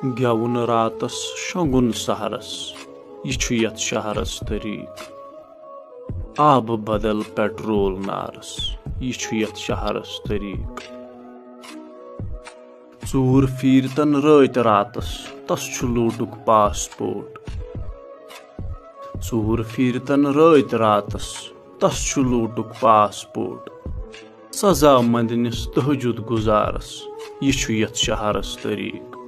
गेवुन रातस शोंगुन सहरस यह यथ शहरस तरीक। आब बदल पेट्रोल नारस यह यथ शहरस तरीक। चूर फीरतन रात रातस तस छु लूटुक पासपोर्ट। चूर फीरतन रात रातस तस छु लूटुक पासपोर्ट। सजा मंदनिस तहजुद गुजारस यह यथ शहरस तरीक।